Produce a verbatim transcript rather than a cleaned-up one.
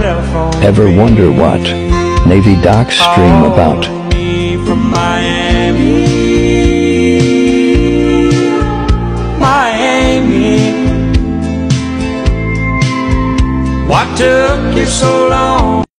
Ever wonder what Navy docs dream about? From Miami, Miami. What took you so long?